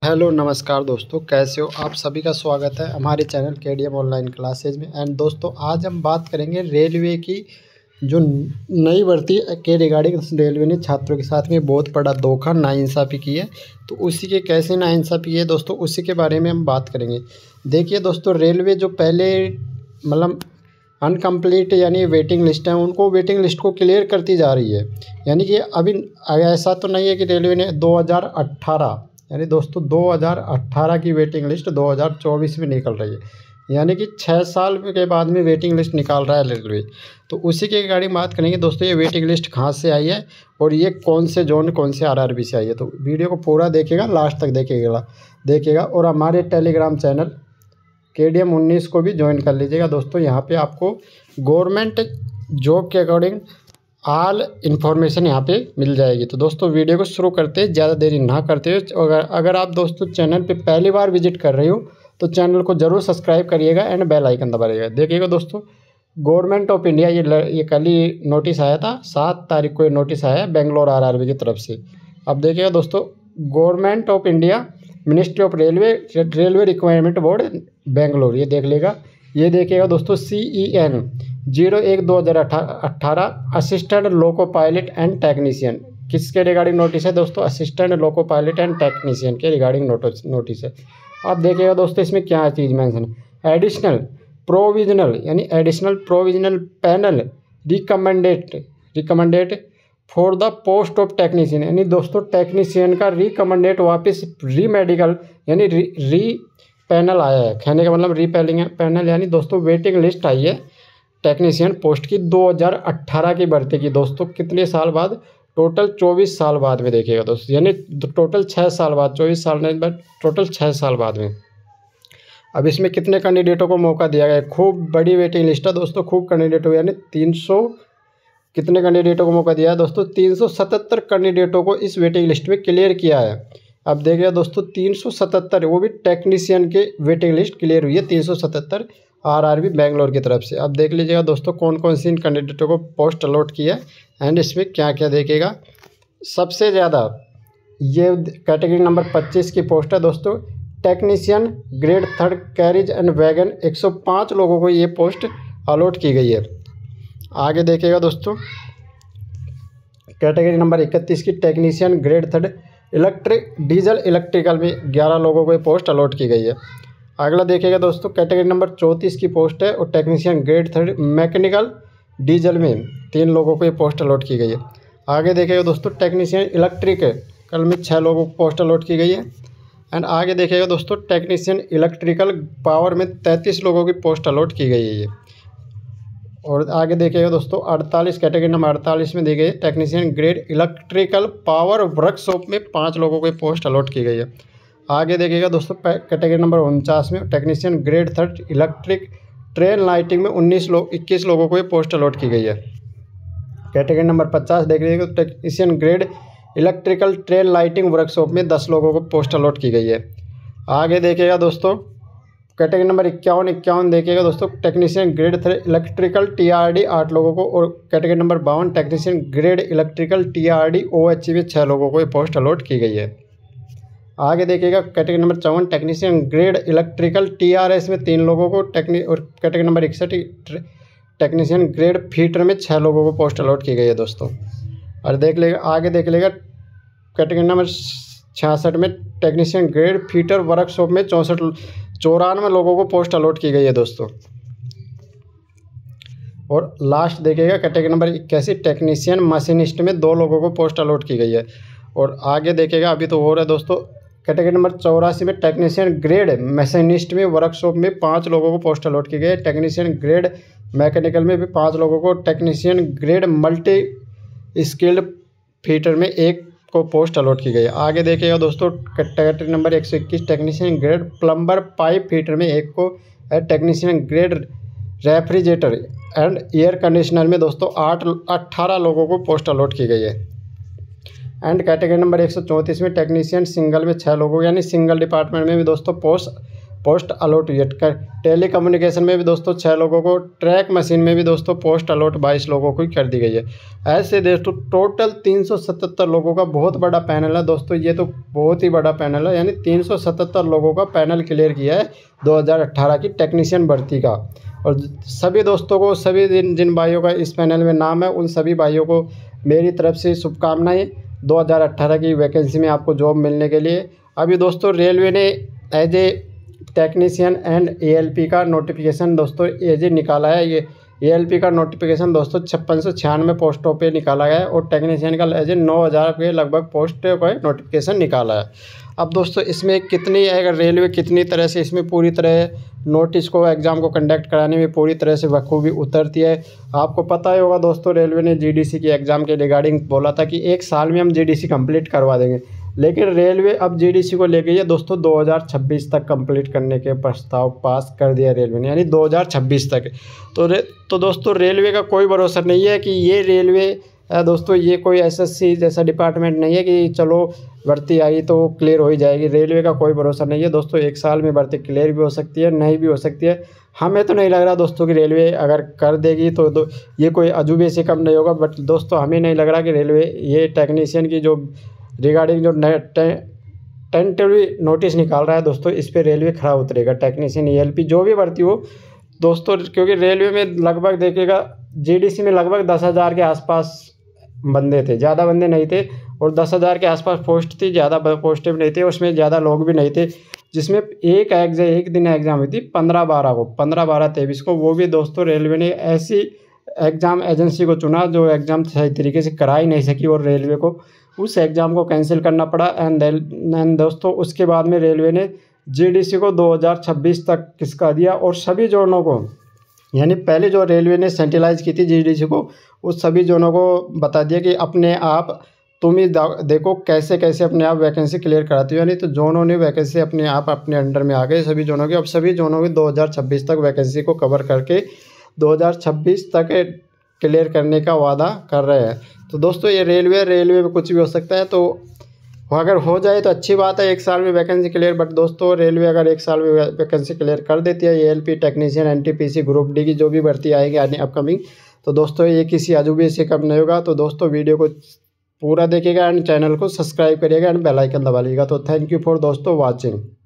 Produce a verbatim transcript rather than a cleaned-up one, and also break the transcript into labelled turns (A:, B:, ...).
A: Hello नमस्कार दोस्तों, कैसे हो आप? सभी का स्वागत है हमारे चैनल केडीएम ऑनलाइन क्लासेज में। एंड दोस्तों, आज हम बात करेंगे रेलवे की जो नई भर्ती के रिगार्डिंग। रेलवे ने छात्रों के साथ में बहुत बड़ा धोखा, नाइंसाफ़ी की है, तो उसी के कैसे नाइंसाफ़ी की है दोस्तों, उसी के बारे में हम बात करेंगे। देखिए दोस्तों, रेलवे जो पहले मतलब अनकम्प्लीट यानी वेटिंग लिस्ट है, उनको वेटिंग लिस्ट को क्लियर करती जा रही है। यानी कि अभी ऐसा तो नहीं है कि रेलवे ने दो हज़ार अट्ठारह यानी दोस्तों दो हज़ार अट्ठारह की वेटिंग लिस्ट दो हज़ार चौबीस में निकल रही है, यानी कि छः साल के बाद में वेटिंग लिस्ट निकाल रहा है रेलवे। तो उसी के रिगार्डिंग बात करेंगे दोस्तों, ये वेटिंग लिस्ट कहाँ से आई है और ये कौन से जोन कौन से आरआरबी से आई है। तो वीडियो को पूरा देखेगा, लास्ट तक देखेगा देखेगा और हमारे Telegram channel K D M उन्नीस को भी ज्वाइन कर लीजिएगा दोस्तों। यहाँ पे आपको गवर्नमेंट जॉब के अकॉर्डिंग ऑल इन्फॉर्मेशन यहाँ पे मिल जाएगी। तो दोस्तों वीडियो को शुरू करते हैं, ज़्यादा देरी ना करते हुए। अगर अगर आप दोस्तों चैनल पे पहली बार विजिट कर रहे हो तो चैनल को ज़रूर सब्सक्राइब करिएगा एंड बेल आइकन दबाइएगा। देखिएगा दोस्तों, गवर्नमेंट ऑफ इंडिया ये ये कल ही नोटिस आया था, सात तारीख को ये नोटिस आया है बेंगलोर आरआरबी की तरफ से। अब देखिएगा दोस्तों, government of India, ministry of railway, railway requirement board Bangalore, ये देख लेगा। ये देखिएगा दोस्तों, सी ई एन जीरो एक दो हज़ार अट्ठारह assistant loco pilot and technician, किसके रिगार्डिंग नोटिस है दोस्तों? Assistant loco pilot and technician के रिगार्डिंग नोटिस नोटिस है। आप देखिएगा दोस्तों, इसमें क्या चीज़ मेंशन है? एडिशनल प्रोविजनल यानी additional provisional panel recommended recommended for the post of technician, यानी दोस्तों टेक्नीशियन का रिकमेंडेड वापस री मेडिकल यानी री, री पैनल आया है। कहने का मतलब री पैनल यानी दोस्तों वेटिंग लिस्ट आई है टेक्नीशियन पोस्ट की दो हज़ार अट्ठारह की भर्ती की दोस्तों। कितने साल बाद? टोटल चौबीस साल बाद में। देखिएगा दोस्तों, यानी टोटल छः साल बाद, चौबीस साल नहीं बट टोटल छः साल बाद में। अब इसमें कितने कैंडिडेटों को मौका दिया गया है? खूब बड़ी वेटिंग लिस्ट है दोस्तों, खूब कैंडिडेट हो, यानी तीन सौ कितने कैंडिडेटों को मौका दिया है दोस्तों? तीन सौ सतहत्तर कैंडिडेटों को इस वेटिंग लिस्ट में क्लियर किया है। अब देखिएगा दोस्तों, तीन सौ सतहत्तर, वो भी टेक्नीशियन के वेटिंग लिस्ट क्लियर हुई है, तीन सौ सतहत्तर आरआरबी बेंगलोर की तरफ से। अब देख लीजिएगा दोस्तों, कौन कौन सी इन कैंडिडेटों को पोस्ट अलॉट किया है एंड इसमें क्या क्या देखेगा। सबसे ज़्यादा ये कैटेगरी नंबर पच्चीस की पोस्ट है दोस्तों, technician grade third carriage and wagon, एक सौ पाँच लोगों को ये पोस्ट अलॉट की गई है। आगे देखेगा दोस्तों, कैटेगरी नंबर इकतीस की technician grade third electric diesel electrical में ग्यारह लोगों को ये पोस्ट अलॉट की गई है। अगला देखिएगा दोस्तों, कैटेगरी नंबर चौंतीस की पोस्ट है और technician grade third mechanical diesel में तीन लोगों को ये पोस्ट अलॉट की गई है। आगे देखिएगा दोस्तों, टेक्नीशियन इलेक्ट्रिकल में छः लोगों को पोस्ट अलॉट की गई है। एंड आगे देखिएगा दोस्तों, टेक्नीशियन इलेक्ट्रिकल पावर में तैंतीस लोगों की पोस्ट अलॉट की गई है ये। और आगे देखिएगा दोस्तों, अड़तालीस कैटेगरी नंबर अड़तालीस में दी गई है, technician grade electrical power workshop में पाँच लोगों को पोस्ट अलॉट की गई है। आगे देखिएगा दोस्तों, कैटेगरी नंबर उनचास में technician grade third electric train lighting में उन्नीस लोग इक्कीस लोगों को ये पोस्ट अलॉट की गई है। कैटेगरी नंबर पचास देखिएगा, technician grade electrical train lighting workshop में दस लोगों को पोस्ट अलॉट की गई है। आगे देखिएगा दोस्तों, कैटेगरी नंबर इक्यावन इक्यावन देखिएगा दोस्तों, technician grade three electrical TRD आठ लोगों को, और कैटेगरी नंबर बावन technician grade electrical TRD OHE में छः लोगों को ये पोस्ट अलॉट की गई है। आगे देखिएगा, कैटेगरी नंबर चौवन टेक्नीशियन ग्रेड इलेक्ट्रिकल टीआरएस में तीन लोगों को, टेक्नी और कैटेगरी नंबर इकसठ टेक्नीशियन ग्रेड फीटर में छः लोगों को पोस्ट अलॉट की गई है दोस्तों। और देख लेगा आगे देख लेगा, कैटेगरी नंबर छियासठ में टेक्नीशियन ग्रेड फीटर वर्कशॉप में चौंसठ चौरानवे लोगों को पोस्ट अलॉट की गई है दोस्तों। और लास्ट देखिएगा, कैटेगरी नंबर इक्यासी टेक्नीशियन मशीनिस्ट में दो लोगों को पोस्ट अलॉट की गई है। और आगे देखेगा, अभी तो हो रहा है दोस्तों, कैटेगरी नंबर चौरासी में टेक्नीशियन ग्रेड मशीनिस्ट में वर्कशॉप में पाँच लोगों को पोस्ट अलॉट की गई है, टेक्नीशियन ग्रेड मैकेनिकल में भी पाँच लोगों को, technician grade multi skilled fitter में एक को पोस्ट अलॉट की गई है। आगे देखिएगा दोस्तों, कैटेगरी नंबर एक सौ इक्कीस technician grade plumber pipe fitter में एक को, technician grade refrigerator and air conditioner में दोस्तों आठ अट्ठारह लोगों को पोस्ट अलॉट की गई है। एंड कैटेगरी नंबर एक सौ चौंतीस में टेक्नीशियन सिंगल में छः लोगों, यानी सिंगल डिपार्टमेंट में भी दोस्तों पोस्ट पोस्ट अलॉट हुई है। टेली कम्युनिकेशन में भी दोस्तों छः लोगों को, ट्रैक मशीन में भी दोस्तों पोस्ट अलॉट बाईस लोगों को कर दी गई है। ऐसे दोस्तों टोटल तीन सौ सतहत्तर लोगों का बहुत बड़ा पैनल है दोस्तों, ये तो बहुत ही बड़ा पैनल है, यानी तीन सौ सतहत्तर लोगों का पैनल क्लियर किया है दो हज़ार अट्ठारह की टेक्नीशियन भर्ती का। और सभी दोस्तों को, सभी जिन जिन भाइयों का इस पैनल में नाम है, उन सभी भाइयों को मेरी तरफ से शुभकामनाएं दो हज़ार अट्ठारह की वैकेंसी में आपको जॉब मिलने के लिए। अभी दोस्तों रेलवे ने as a technician and ALP का नोटिफिकेशन दोस्तों एज ए निकाला है। ये एएलपी का नोटिफिकेशन दोस्तों छप्पन सौ छियानवे पोस्टों पे निकाला गया है और टेक्नीशियन का एज ए नौ हज़ार के लगभग पोस्ट का नोटिफिकेशन निकाला है। अब दोस्तों इसमें कितनी, अगर रेलवे कितनी तरह से इसमें पूरी तरह नोटिस को, एग्ज़ाम को कंडक्ट कराने में पूरी तरह से बखूबी उतरती है। आपको पता ही होगा दोस्तों, रेलवे ने जीडीसी की एग्ज़ाम के रिगार्डिंग बोला था कि एक साल में हम जीडीसी कंप्लीट करवा देंगे, लेकिन रेलवे अब जीडीसी को ले गई है दोस्तों दो हज़ार छब्बीस तक कंप्लीट करने के प्रस्ताव पास कर दिया रेलवे ने, यानी दो हज़ार छब्बीस तक। तो रे तो दोस्तों रेलवे का कोई भरोसा नहीं है कि ये रेलवे दोस्तों ये कोई एसएससी जैसा डिपार्टमेंट नहीं है कि चलो भर्ती आई तो क्लियर हो ही जाएगी। रेलवे का कोई भरोसा नहीं है दोस्तों, एक साल में भर्ती क्लियर भी हो सकती है, नहीं भी हो सकती है। हमें तो नहीं लग रहा दोस्तों कि रेलवे अगर कर देगी तो दो, ये कोई अजूबे से कम नहीं होगा। बट दोस्तों हमें नहीं लग रहा कि रेलवे ये टेक्नीशियन की जो रिगार्डिंग जो टेंटेटिव नोटिस निकाल रहा है दोस्तों, इस पर रेलवे खरा उतरेगा। टेक्नीशियन एएलपी जो भी भर्ती हो दोस्तों, क्योंकि रेलवे में लगभग देखिएगा जीडीसी में लगभग दस हज़ार के आसपास बंदे थे, ज़्यादा बंदे नहीं थे, और दस हज़ार के आसपास पोस्ट थी, ज़्यादा पोस्टें भी नहीं थी, उसमें ज़्यादा लोग भी नहीं थे। जिसमें एक एग्जाम एक दिन एग्ज़ाम हुई थी पंद्रह बारह को, पंद्रह बारह तेईस को, वो भी दोस्तों रेलवे ने ऐसी एग्ज़ाम एजेंसी को चुना जो एग्ज़ाम सही तरीके से करा ही नहीं सकी और रेलवे को उस एग्ज़ाम को कैंसिल करना पड़ा। एंड एंड दोस्तों उसके बाद में रेलवे ने जीडीसी को दो हज़ार छब्बीस तक किसका दिया, और सभी जोनों को, यानी पहले जो रेलवे ने सेंट्रलाइज की थी जीडीसी को, उस सभी जोनों को बता दिया कि अपने आप तुम ही देखो कैसे कैसे अपने आप वैकेंसी क्लियर कराती हो, यानी तो जोनों ने वैकेंसी अपने आप अपने अंडर में आ गए सभी जोनों की। अब सभी जोनों की दो हज़ार छब्बीस तक वैकेंसी को कवर करके दो हज़ार छब्बीस तक क्लियर करने का वादा कर रहे हैं। तो दोस्तों ये रेलवे रेलवे में कुछ भी हो सकता है, तो अगर हो जाए तो अच्छी बात है, एक साल में वैकेंसी क्लियर। बट दोस्तों रेलवे अगर एक साल में वैकेंसी क्लियर कर देती है, ALP technician NTPC group D की जो भी भर्ती आएगी यानी अपकमिंग, तो दोस्तों ये किसी अजूबे से कम नहीं होगा। तो दोस्तों वीडियो को पूरा देखिएगा एंड चैनल को सब्सक्राइब करिएगा एंड बेल आइकन दबा लीजिएगा। तो थैंक यू फॉर दोस्तों वाचिंग।